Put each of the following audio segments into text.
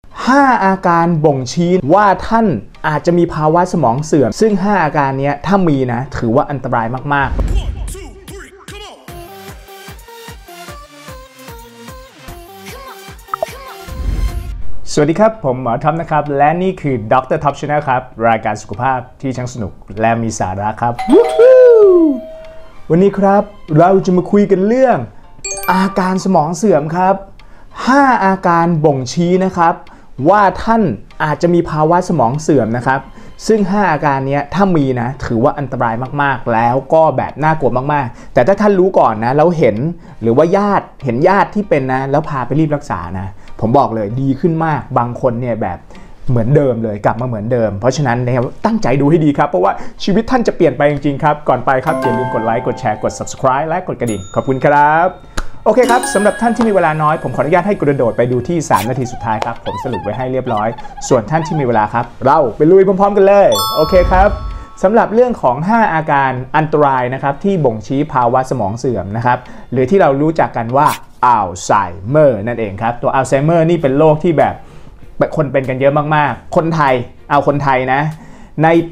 5 อาการบ่งชี้ว่าท่านอาจจะมีภาวะสมองเสื่อมซึ่ง 5 อาการนี้ถ้ามีนะถือว่าอันตรายมากๆสวัสดีครับผมหมอท็อปนะครับและนี่คือดรท็อป Channel ครับรายการสุขภาพที่ช่างสนุกและมีสาระครับวันนี้ครับเราจะมาคุยกันเรื่องอาการสมองเสื่อมครับ5 อาการบ่งชี้นะครับว่าท่านอาจจะมีภาวะสมองเสื่อมนะครับซึ่ง 5 อาการนี้ถ้ามีนะถือว่าอันตรายมากๆแล้วก็แบบน่ากลัวมากๆแต่ถ้าท่านรู้ก่อนนะแล้วเห็นหรือว่าญาติที่เป็นนะแล้วพาไปรีบรักษานะผมบอกเลยดีขึ้นมากบางคนเนี่ยแบบเหมือนเดิมเลยกลับมาเหมือนเดิมเพราะฉะนั้นเนี่ยตั้งใจดูให้ดีครับเพราะว่าชีวิตท่านจะเปลี่ยนไปจริงๆครับก่อนไปครับอย่าลืมกดไลค์กดแชร์กด subscribe และกดกระดิ่งขอบคุณครับโอเคครับสำหรับท่านที่มีเวลาน้อยผมขออนุญาตให้กระโดดไปดูที่3 นาทีสุดท้ายครับผมสรุปไว้ให้เรียบร้อยส่วนท่านที่มีเวลาครับเราไปลุยพร้อมๆกันเลยโอเคครับสำหรับเรื่องของ5 อาการอันตรายนะครับที่บ่งชี้ภาวะสมองเสื่อมนะครับหรือที่เรารู้จักกันว่าอัลไซเมอร์นั่นเองครับตัวอัลไซเมอร์นี่เป็นโรคที่แบบคนเป็นกันเยอะมากๆคนไทยนะในปี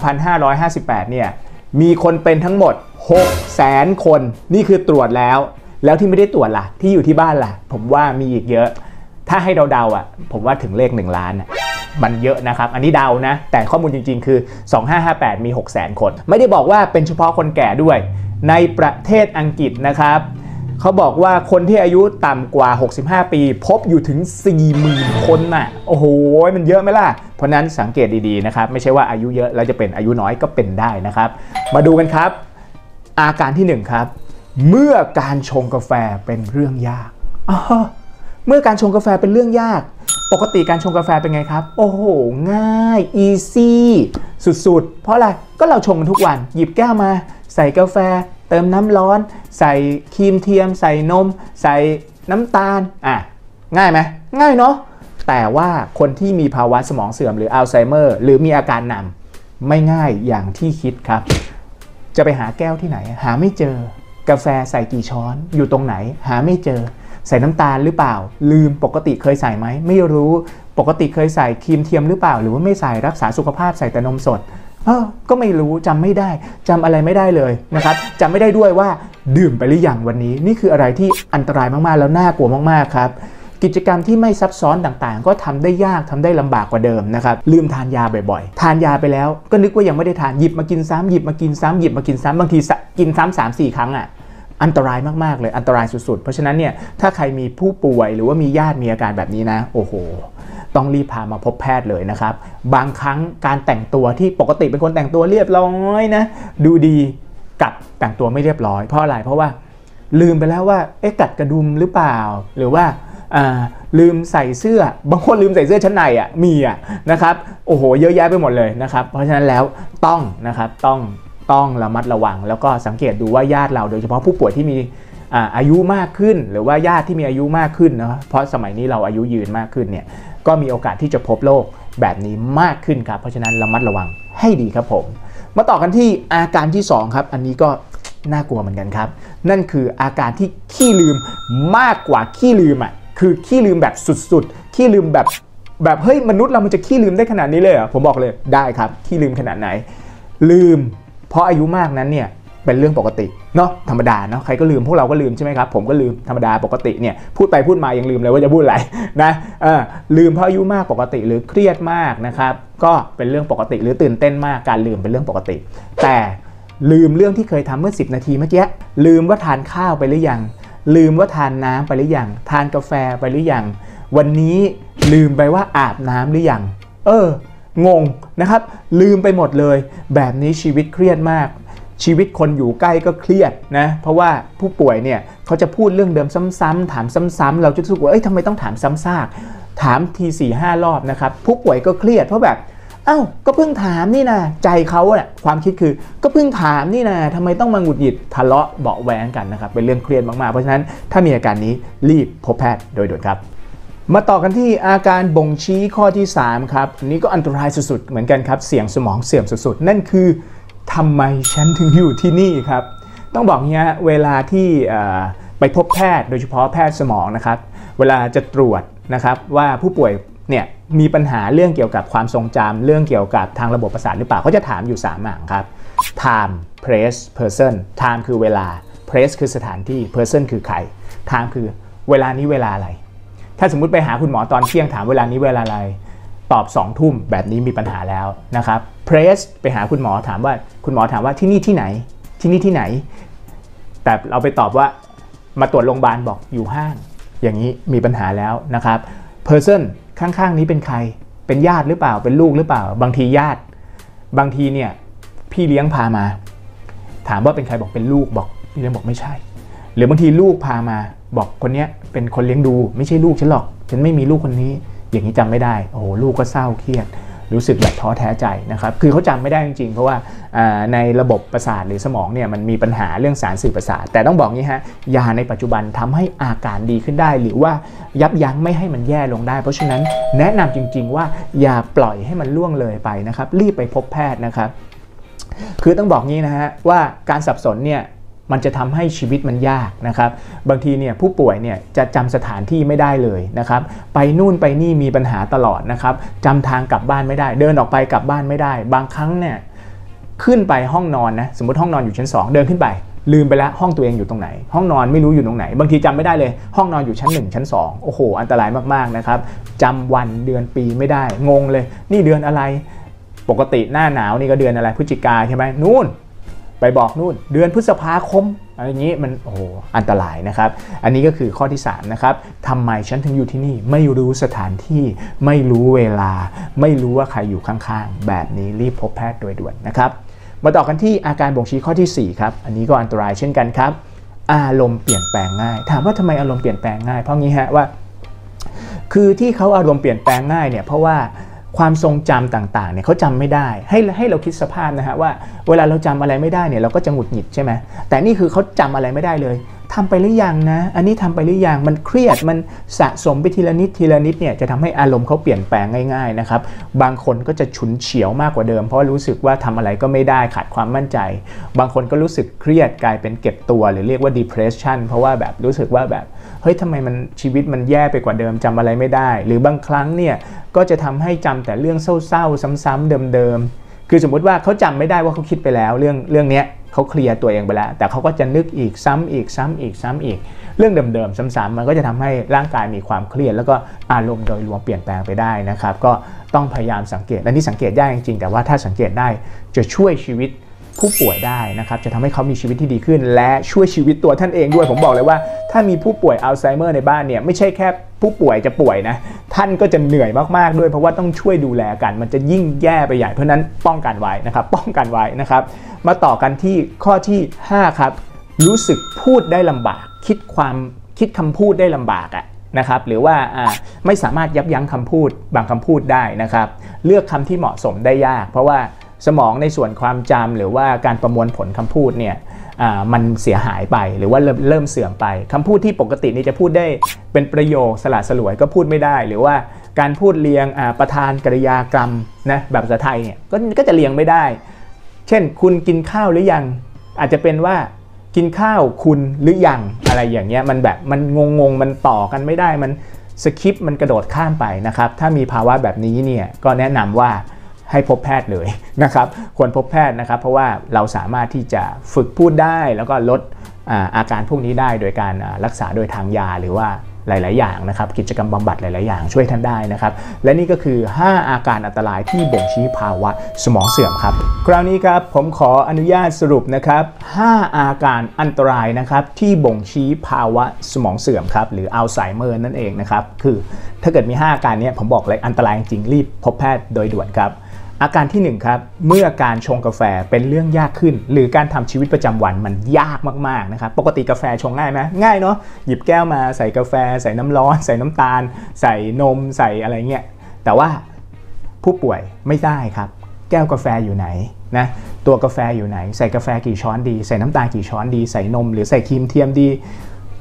2558 เนี่ยมีคนเป็นทั้งหมด 600,000 คนนี่คือตรวจแล้วที่ไม่ได้ตรวจล่ะที่อยู่ที่บ้านล่ะผมว่ามีอีกเยอะถ้าให้เดาๆอ่ะผมว่าถึงเลข1 ล้านมันเยอะนะครับอันนี้เดานะแต่ข้อมูลจริงๆคือ2558มี 600,000 คนไม่ได้บอกว่าเป็นเฉพาะคนแก่ด้วยในประเทศอังกฤษนะครับเขาบอกว่าคนที่อายุต่ำกว่า65 ปีพบอยู่ถึง 40,000 คนน่ะโอ้โหมันเยอะไหมล่ะเพราะนั้นสังเกตดีๆนะครับไม่ใช่ว่าอายุเยอะแล้วจะเป็นอายุน้อยก็เป็นได้นะครับมาดูกันครับอาการที่1ครับเมื่อการชงกาแฟเป็นเรื่องยากเมื่อการชงกาแฟเป็นเรื่องยากปกติการชงกาแฟเป็นไงครับโอ้โหง่ายอีซี่สุดๆเพราะอะไรก็เราชงมันทุกวันหยิบแก้วมาใส่กาแฟเติมน้ำร้อนใส่ครีมเทียมใส่นมใส่น้ำตาลง่ายไหมง่ายเนาะแต่ว่าคนที่มีภาวะสมองเสื่อมหรืออัลไซเมอร์หรือมีอาการนำไม่ง่ายอย่างที่คิดครับจะไปหาแก้วที่ไหนหาไม่เจอกาแฟใส่กี่ช้อนอยู่ตรงไหนหาไม่เจอใส่น้ำตาลหรือเปล่าลืมปกติเคยใส่ไหมไม่รู้ปกติเคยใส่ครีมเทียมหรือเปล่าหรือว่าไม่ใส่รักษาสุขภาพใส่แต่นมสดก็ไม่รู้จำไม่ได้จำอะไรไม่ได้เลยนะครับจำไม่ได้ด้วยว่าดื่มไปหรือยังวันนี้นี่คืออะไรที่อันตรายมากๆแล้วน่ากลัวมากๆครับกิจกรรมที่ไม่ซับซ้อนต่างๆก็ทำได้ยากทำได้ลำบากกว่าเดิมนะครับลืมทานยาบ่อยๆทานยาไปแล้วก็นึกว่ายังไม่ได้ทานหยิบมากินซ้ำหยิบมากินซ้ำหยิบมากินซ้ำบางทีกินซ้ำ3-4 ครั้งอันตรายมากๆเลยอันตรายสุดๆเพราะฉะนั้นเนี่ยถ้าใครมีผู้ป่วยหรือว่ามีญาติมีอาการแบบนี้นะโอ้โหต้องรีบพามาพบแพทย์เลยนะครับบางครั้งการแต่งตัวที่ปกติเป็นคนแต่งตัวเรียบร้อยนะดูดีกับแต่งตัวไม่เรียบร้อยเพราะอะไรเพราะว่าลืมไปแล้วว่ากัดกระดุมหรือเปล่าหรือว่าลืมใส่เสื้อบางคนลืมใส่เสื้อชั้นในมีนะครับโอ้โหเยอะแยะไปหมดเลยนะครับเพราะฉะนั้นแล้วต้องนะครับต้องระมัดระวังแล้วก็สังเกตดูว่าญาติเราโดยเฉพาะผู้ป่วยที่มีอายุมากขึ้นหรือว่าญาติที่มีอายุมากขึ้นนะเพราะสมัยนี้เราอายุยืนมากขึ้นเนี่ยก็มีโอกาสที่จะพบโรคแบบนี้มากขึ้นครับเพราะฉะนั้นระมัดระวังให้ดีครับผมมาต่อกันที่อาการที่2ครับอันนี้ก็น่ากลัวเหมือนกันครับนั่นคืออาการที่ขี้ลืมมากกว่าขี้ลืมคือขี้ลืมแบบสุดๆขี้ลืมแบบเฮ้ยมนุษย์เรามันจะขี้ลืมได้ขนาดนี้เลยเหรอผมบอกเลยได้ครับขี้ลืมขนาดไหนลืมเพราะอายุมากนั้นเนี่ยเป็นเรื่องปกติเนาะธรรมดาเนาะใครก็ลืมพวกเราก็ลืมใช่ไหมครับผมก็ลืมธรรมดาปกติเนี่ยพูดไปพูดมายังลืมเลยว่าจะพูดอะไรนะลืมเพราะอายุมากปกติหรือเครียดมากนะครับก็เป็นเรื่องปกติหรือตื่นเต้นมากการลืมเป็นเรื่องปกติแต่ลืมเรื่องที่เคยทำเมื่อ10 นาทีเมื่อกี้ลืมว่าทานข้าวไปหรือยังลืมว่าทานน้ำไปหรือยังทานกาแฟไปหรือยังวันนี้ลืมไปว่าอาบน้ำหรือยังงงนะครับลืมไปหมดเลยแบบนี้ชีวิตเครียดมากชีวิตคนอยู่ใกล้ก็เครียดนะเพราะว่าผู้ป่วยเนี่ยเขาจะพูดเรื่องเดิมซ้ำๆถามซ้ำๆเราจะรู้สึกว่าทำไมต้องถามซ้ำซากถามที 4-5 รอบนะครับผู้ป่วยก็เครียดเพราะแบบก็เพิ่งถามนี่นะใจเขาความคิดคือก็เพิ่งถามนี่นะทำไมต้องมาหงุดหงิดทะเลาะเบาะแว้งกันนะครับเป็นเรื่องเครียดมากๆเพราะฉะนั้นถ้ามีอาการนี้รีบพบแพทย์โดยด่วนครับมาต่อกันที่อาการบ่งชี้ข้อที่3ครับอันนี้ก็อันตรายสุดๆเหมือนกันครับเสี่ยงสมองเสื่อมสุดๆนั่นคือทำไมฉันถึงอยู่ที่นี่ครับต้องบอกเนี้ยเวลาที่ไปพบแพทย์โดยเฉพาะแพทย์สมองนะครับเวลาจะตรวจนะครับว่าผู้ป่วยเนี่ยมีปัญหาเรื่องเกี่ยวกับความทรงจำเรื่องเกี่ยวกับทางระบบประสาทหรือเปล่าเขาจะถามอยู่3อย่างครับ time place person time คือเวลา place คือสถานที่ person คือใคร time คือเวลานี้เวลาอะไรถ้าสมมุติไปหาคุณหมอตอนเที่ยงถามเวลานี้เวลาอะไรตอบ2 ทุ่มแบบนี้มีปัญหาแล้วนะครับ place ไปหาคุณหมอถามว่าคุณหมอถามว่าที่นี่ที่ไหนที่นี่ที่ไหนแต่เราไปตอบว่ามาตรวจโรงพยาบาลบอกอยู่ห้างอย่างนี้มีปัญหาแล้วนะครับ person ข้างๆนี้เป็นใครเป็นญาติหรือเปล่าเป็นลูกหรือเปล่าบางทีญาติบางทีเนี่ยพี่เลี้ยงพามาถามว่าเป็นใครบอกเป็นลูกบอกพี่เลี้ยงบอกไม่ใช่หรือบางทีลูกพามาบอกคนนี้เป็นคนเลี้ยงดูไม่ใช่ลูกฉันหรอกฉันไม่มีลูกคนนี้อย่างนี้จำไม่ได้โอ้โหลูกก็เศร้าเครียดรู้สึกแบบท้อแท้ใจนะครับคือเขาจำไม่ได้จริงๆเพราะว่าในระบบประสาทหรือสมองเนี่ยมันมีปัญหาเรื่องสารสื่อประสาทแต่ต้องบอกงี้ฮะยาในปัจจุบันทำให้อาการดีขึ้นได้หรือว่ายับยั้งไม่ให้มันแย่ลงได้เพราะฉะนั้นแนะนำจริงๆว่าอย่าปล่อยให้มันล่วงเลยไปนะครับรีบไปพบแพทย์นะครับคือต้องบอกงี้นะฮะว่าการสับสนเนี่ยมันจะทำให้ชีวิตมันยากนะครับบางทีเนี่ยผู้ป่วยเนี่ยจะจำสถานที่ไม่ได้เลยนะครับไปนู่นไปนี่มีปัญหาตลอดนะครับจำทางกลับบ้านไม่ได้เดินออกไปกลับบ้านไม่ได้บางครั้งเนี่ยขึ้นไปห้องนอนนะสมมติห้องนอนอยู่ชั้น2เดินขึ้นไปลืมไปแล้วห้องตัวเองอยู่ตรงไหนห้องนอนไม่รู้อยู่ตรงไหนบางทีจำไม่ได้เลยห้องนอนอยู่ชั้น1ชั้น2โอ้โหอันตรายมากๆนะครับจำวันเดือนปีไม่ได้งงเลยนี่เดือนอะไรปกติหน้าหนาวนี่ก็เดือนอะไรพฤศจิกาใช่ไหมนู่นไปบอกนู่นเดือนพฤษภาคมอะไรอย่างนี้มันโอ้โหอันตรายนะครับอันนี้ก็คือข้อที่3นะครับทำไมฉันถึงอยู่ที่นี่ไม่รู้สถานที่ไม่รู้เวลาไม่รู้ว่าใครอยู่ข้างๆแบบนี้รีบพบแพทย์โดยด่วนนะครับมาต่อกันที่อาการบ่งชี้ข้อที่4ครับอันนี้ก็อันตรายเช่นกันครับอารมณ์เปลี่ยนแปลงง่ายถามว่าทำไมอารมณ์เปลี่ยนแปลงง่ายเพราะงี้ฮะว่าคือที่เขาอารมณ์เปลี่ยนแปลงง่ายเนี่ยเพราะว่าความทรงจำต่างๆเนี่ยเขาจำไม่ได้ให้เราคิดสภาพนะฮะว่าเวลาเราจำอะไรไม่ได้เนี่ยเราก็จะหงุดหงิดใช่ไหมแต่นี่คือเขาจำอะไรไม่ได้เลยทำไปหรือยังนะอันนี้ทำไปหรือยังมันเครียดมันสะสมไปทีละนิดทีละนิดเนี่ยจะทำให้อารมณ์เขาเปลี่ยนแปลงง่ายๆนะครับบางคนก็จะฉุนเฉียวมากกว่าเดิมเพราะรู้สึกว่าทำอะไรก็ไม่ได้ขาดความมั่นใจบางคนก็รู้สึกเครียดกลายเป็นเก็บตัวหรือเรียกว่า depression เพราะว่าแบบรู้สึกว่าแบบเฮ้ยทำไมมันชีวิตมันแย่ไปกว่าเดิมจำอะไรไม่ได้หรือบางครั้งเนี่ยก็จะทำให้จำแต่เรื่องเศร้าๆซ้ำๆเดิมๆคือสมมุติว่าเขาจำไม่ได้ว่าเขาคิดไปแล้วเรื่องนี้เขาเคลียร์ตัวเองไปแล้วแต่เขาก็จะนึกอีกซ้ำอีกซ้ำอีกซ้ำอีกเรื่องเดิมๆซ้ำๆมันก็จะทำให้ร่างกายมีความเครียดแล้วก็อารมณ์โดยรวมเปลี่ยนแปลงไปได้นะครับก็ต้องพยายามสังเกตและนี่สังเกตได้จริงๆแต่ว่าถ้าสังเกตได้จะช่วยชีวิตผู้ป่วยได้นะครับจะทำให้เขามีชีวิตที่ดีขึ้นและช่วยชีวิตตัวท่านเองด้วยผมบอกเลยว่าถ้ามีผู้ป่วยอัลไซเมอร์ในบ้านเนี่ยไม่ใช่แค่ผู้ป่วยจะป่วยนะท่านก็จะเหนื่อยมากๆด้วยเพราะว่าต้องช่วยดูแลกันมันจะยิ่งแย่ไปใหญ่เพราะนั้นป้องกันไว้นะครับป้องกันไว้นะครับมาต่อกันที่ข้อที่5ครับรู้สึกพูดได้ลำบากคิดคำพูดได้ลำบากนะครับหรือว่าไม่สามารถยับยั้งคำพูดบางคำพูดได้นะครับเลือกคำที่เหมาะสมได้ยากเพราะว่าสมองในส่วนความจำหรือว่าการประมวลผลคำพูดเนี่ยมันเสียหายไปหรือว่าเริ่มเสื่อมไปคำพูดที่ปกตินี่จะพูดได้เป็นประโยคสละสลวยก็พูดไม่ได้หรือว่าการพูดเรียงประธานกริยากรรมนะแบบภาษาไทยเนี่ยก็จะเรียงไม่ได้เช่นคุณกินข้าวหรือยังอาจจะเป็นว่ากินข้าวคุณหรือยังอะไรอย่างเงี้ยมันแบบมันงงมันต่อกันไม่ได้มันสคิปมันกระโดดข้ามไปนะครับถ้ามีภาวะแบบนี้เนี่ยก็แนะนำว่าให้พบแพทย์เลยนะครับควรพบแพทย์นะครับเพราะว่าเราสามารถที่จะฝึกพูดได้แล้วก็ลดอาการพวกนี้ได้โดยการรักษาโดยทางยาหรือว่าหลายๆอย่างนะครับกิจกรรมบำบัดหลายๆอย่างช่วยท่านได้นะครับและนี่ก็คือ5อาการอันตรายที่บ่งชี้ภาวะสมองเสื่อมครับคราวนี้ครับผมขออนุญาตสรุปนะครับ5อาการอันตรายนะครับที่บ่งชี้ภาวะสมองเสื่อมครับหรืออัลไซเมอร์นั่นเองนะครับคือถ้าเกิดมี5อาการนี้ผมบอกเลยอันตรายจริงรีบพบแพทย์โดยด่วนครับอาการที่1ครับเมื่อการชงกาแฟเป็นเรื่องยากขึ้นหรือการทำชีวิตประจำวันมันยากมากๆนะครับปกติกาแฟชงง่ายไหมง่ายเนาะหยิบแก้วมาใส่กาแฟใส่น้ำร้อนใส่น้ำตาลใส่นมใส่อะไรเงี้ยแต่ว่าผู้ป่วยไม่ได้ครับแก้วกาแฟอยู่ไหนนะตัวกาแฟอยู่ไหนใส่กาแฟกี่ช้อนดีใส่น้ำตาลกี่ช้อนดีใส่นมหรือใส่ครีมเทียมดี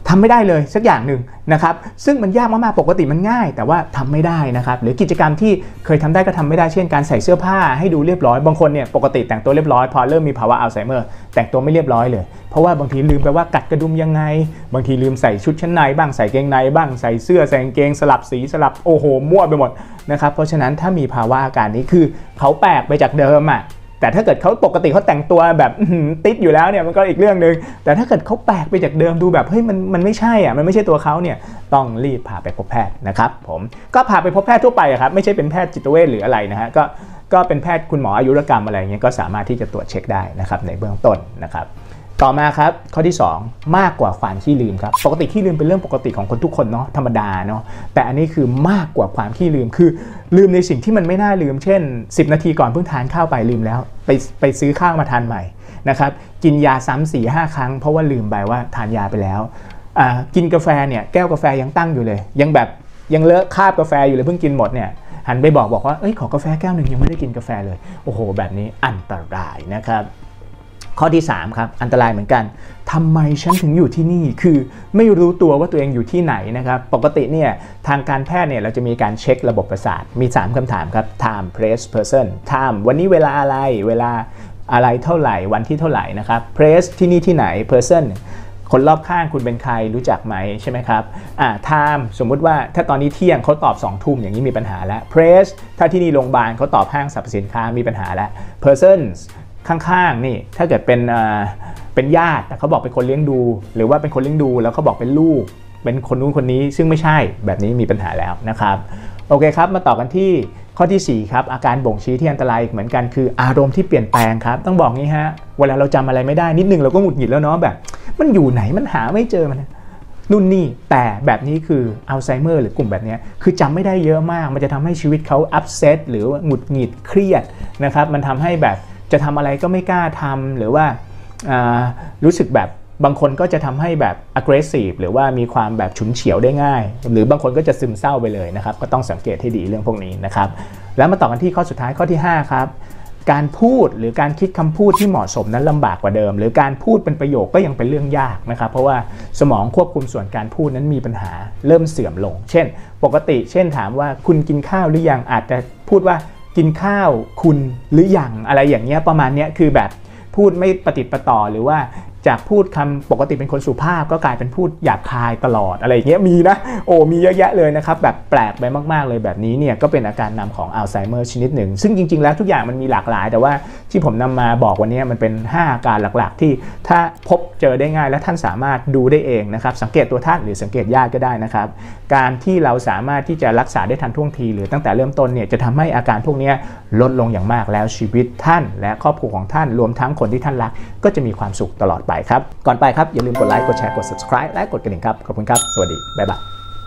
ทำไม่ได้เลยสักอย่างหนึ่งนะครับซึ่งมันยากมากๆปกติมันง่ายแต่ว่าทำไม่ได้นะครับหรือกิจกรรมที่เคยทำได้ก็ทำไม่ได้เช่นการใส่เสื้อผ้าให้ดูเรียบร้อยบางคนเนี่ยปกติแต่งตัวเรียบร้อยพอเริ่มมีภาวะอัลไซเมอร์แต่งตัวไม่เรียบร้อยเลยเพราะว่าบางทีลืมไปว่ากัดกระดุมยังไงบางทีลืมใส่ชุดชั้นในบ้างใส่เกงในบ้างใส่เสื้อใส่กางเกงสลับสีสลับโอ้โหมั่วไปหมดนะครับเพราะฉะนั้นถ้ามีภาวะอาการนี้คือเขาแปลกไปจากเดิมอ่ะแต่ถ้าเกิดเขาปกติเขาแต่งตัวแบบติดอยู่แล้วเนี่ยมันก็อีกเรื่องนึงแต่ถ้าเกิดเขาแปลกไปจากเดิมดูแบบเฮ้ยมันไม่ใช่อ่ะมันไม่ใช่ตัวเขาเนี่ยต้องรีบพาไปพบแพทย์นะครับผมก็พาไปพบแพทย์ทั่วไปครับไม่ใช่เป็นแพทย์จิตเวชหรืออะไรนะฮะก็เป็นแพทย์คุณหมออายุรกรรมอะไรเงี้ยก็สามารถที่จะตรวจเช็คได้นะครับในเบื้องต้นนะครับต่อมาครับข้อที่2มากกว่าความขี้ลืมครับปกติขี้ลืมเป็นเรื่องปกติของคนทุกคนเนาะธรรมดาเนาะแต่อันนี้คือมากกว่าความขี้ลืมคือลืมในสิ่งที่มันไม่น่าลืมเช่น10 นาทีก่อนเพิ่งทานข้าวไปลืมแล้วไปซื้อข้าวมาทานใหม่นะครับกินยาซ้ำ 4-5 ครั้งเพราะว่าลืมไปว่าทานยาไปแล้วกินกาแฟเนี่ยแก้วกาแฟยังตั้งอยู่เลยยังเลอะคราบกาแฟอยู่เลยเพิ่งกินหมดเนี่ยหันไปบอกว่าเอ้ยขอกาแฟแก้วหนึ่งยังไม่ได้กินกาแฟเลยโอ้โหแบบนี้อันตรายนะครับข้อที่3ครับอันตรายเหมือนกันทำไมฉันถึงอยู่ที่นี่คือไม่รู้ตัวว่าตัวเองอยู่ที่ไหนนะครับปกติเนี่ยทางการแพทย์เนี่ยเราจะมีการเช็คระบบประสาทมี3คำถามครับ time place person time วันนี้เวลาอะไรเท่าไหร่วันที่เท่าไหร่นะครับ place ที่นี่ที่ไหน person คนรอบข้างคุณเป็นใครรู้จักไหมใช่ไหมครับtime สมมุติว่าถ้าตอนนี้เที่ยงเขาตอบ2 ทุ่มอย่างนี้มีปัญหาแล้ว place ถ้าที่นี่โรงพยาบาลเขาตอบห้างสรรพสินค้ามีปัญหาแล้ว personsข้างๆนี่ถ้าเกิดเป็นญาติแต่เขาบอกเป็นคนเลี้ยงดูหรือว่าเป็นคนเลี้ยงดูแล้วเขาบอกเป็นลูกเป็นคนนู้นคนนี้ซึ่งไม่ใช่แบบนี้มีปัญหาแล้วนะครับโอเคครับมาต่อกันที่ข้อที่4ครับอาการบ่งชี้ที่อันตรายเหมือนกันคืออารมณ์ที่เปลี่ยนแปลงครับต้องบอกงี้ฮะเวลาเราจำอะไรไม่ได้นิดนึงเราก็หงุดหงิดแล้วเนาะแบบมันอยู่ไหนมันหาไม่เจอมันนู่นนี่แต่แบบนี้คืออัลไซเมอร์หรือกลุ่มแบบนี้คือจำไม่ได้เยอะมากมันจะทำให้ชีวิตเขาอัพเซตหรือหงุดหงิดเครียดนะครับมันทำให้แบบจะทำอะไรก็ไม่กล้าทำหรือว่ารู้สึกแบบบางคนก็จะทำให้แบบ aggressive หรือว่ามีความแบบฉุนเฉียวได้ง่ายหรือบางคนก็จะซึมเศร้าไปเลยนะครับก็ต้องสังเกตให้ดีเรื่องพวกนี้นะครับแล้วมาต่อกันที่ข้อสุดท้ายข้อที่5ครับการพูดหรือการคิดคำพูดที่เหมาะสมนั้นลำบากกว่าเดิมหรือการพูดเป็นประโยคก็ยังเป็นเรื่องยากนะครับเพราะว่าสมองควบคุมส่วนการพูดนั้นมีปัญหาเริ่มเสื่อมลงเช่นปกติเช่นถามว่าคุณกินข้าวหรือยังอาจจะพูดว่ากินข้าวคุณหรือยังอะไรอย่างเงี้ยประมาณเนี้ยคือแบบพูดไม่ปฏิดประต่อหรือว่าจากพูดคำปกติเป็นคนสุภาพก็กลายเป็นพูดหยาบคายตลอดอะไรอย่างเงี้ยมีนะมีเยอะแยะเลยนะครับแบบแปลกไปมากๆเลยแบบนี้เนี่ยก็เป็นอาการนำของอัลไซเมอร์ชนิดหนึ่งซึ่งจริงๆแล้วทุกอย่างมันมีหลากหลายแต่ว่าที่ผมนำมาบอกวันนี้มันเป็น5อาการหลักๆที่ถ้าพบเจอได้ง่ายและท่านสามารถดูได้เองนะครับสังเกตตัวท่านหรือสังเกตญาติก็ได้นะครับการที่เราสามารถที่จะรักษาได้ทันท่วงทีหรือตั้งแต่เริ่มต้นเนี่ยจะทำให้อาการพวกนี้ลดลงอย่างมากแล้วชีวิตท่านและครอบครัวของท่านรวมทั้งคนที่ท่านรักก็จะมีความสุขตลอดไปครับก่อนไปครับอย่าลืมกดไลค์กดแชร์กด subscribe และกดกระดิ่งครับขอบคุณครับสวัสดีบ๊ายบาย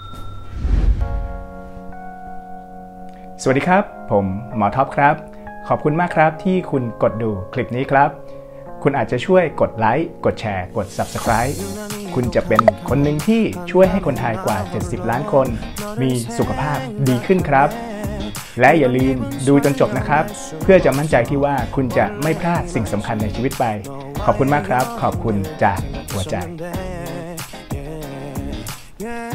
สวัสดีครับผมหมอท็อปครับขอบคุณมากครับที่คุณกดดูคลิปนี้ครับคุณอาจจะช่วยกดไลค์กดแชร์กด subscribe คุณจะเป็นคนหนึ่งที่ช่วยให้คนไทยกว่า70 ล้านคนมีสุขภาพดีขึ้นครับและอย่าลืมดูจนจบนะครับเพื่อจะมั่นใจที่ว่าคุณจะไม่พลาดสิ่งสำคัญในชีวิตไปขอบคุณมากครับขอบคุณจากหัวใจ